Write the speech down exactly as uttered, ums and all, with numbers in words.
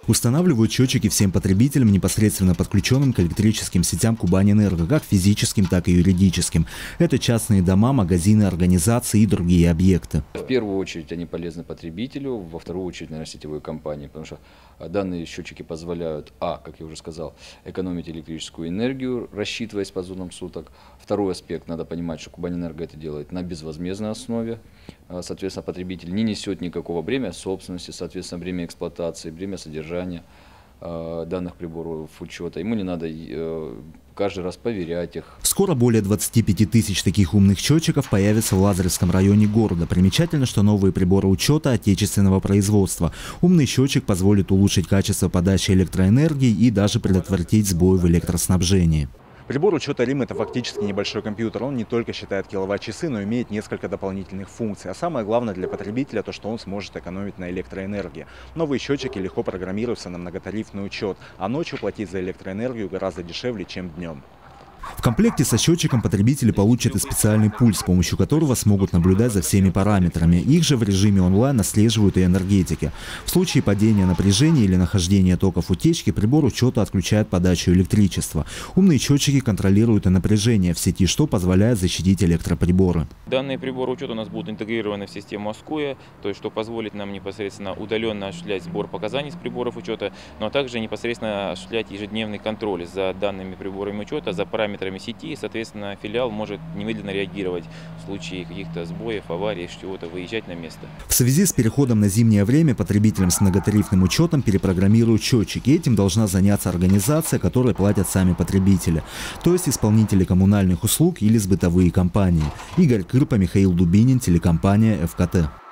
Устанавливают счетчики всем потребителям, непосредственно подключенным к электрическим сетям Кубаньэнерго, как физическим, так и юридическим. Это частные дома, магазины, организации и другие объекты. В первую очередь они полезны потребителю, во вторую очередь, наверное, сетевой компании, потому что данные счетчики позволяют, а, как я уже сказал, экономить электрическую энергию, рассчитываясь по зонам суток. Второй аспект, надо понимать, что Кубаньэнерго это делает на безвозмездной основе. Соответственно, потребитель не несет никакого бремя собственности, соответственно, бремя эксплуатации, бремя содержания данных приборов учета. Ему не надо каждый раз проверять их. Скоро более двадцати пяти тысяч таких умных счетчиков появится в Лазаревском районе города. Примечательно, что новые приборы учета отечественного производства. Умный счетчик позволит улучшить качество подачи электроэнергии и даже предотвратить сбой в электроснабжении. Прибор учета РИМ – это фактически небольшой компьютер. Он не только считает киловатт-часы, но имеет несколько дополнительных функций. А самое главное для потребителя – то, что он сможет экономить на электроэнергии. Новые счетчики легко программируются на многотарифный учет, а ночью платить за электроэнергию гораздо дешевле, чем днем. В комплекте со счетчиком потребители получат и специальный пульс, с помощью которого смогут наблюдать за всеми параметрами. Их же в режиме онлайн отслеживают и энергетики. В случае падения напряжения или нахождения токов утечки прибор учета отключает подачу электричества. Умные счетчики контролируют и напряжение в сети, что позволяет защитить электроприборы. Данные приборы учета у нас будут интегрированы в систему АСКОЯ, то есть что позволит нам непосредственно удаленно осуществлять сбор показаний с приборов учета, но также непосредственно осуществлять ежедневный контроль за данными приборами учета, за параметрами сети, и, соответственно, филиал может немедленно реагировать в случае каких-то сбоев, аварий, чего-то, выезжать на место. В связи с переходом на зимнее время потребителям с многотарифным учетом перепрограммируют счетчики. Этим должна заняться организация, которой платят сами потребители, то есть исполнители коммунальных услуг или сбытовые компании. Игорь Кырпа, Михаил Дубинин, телекомпания ФКТ.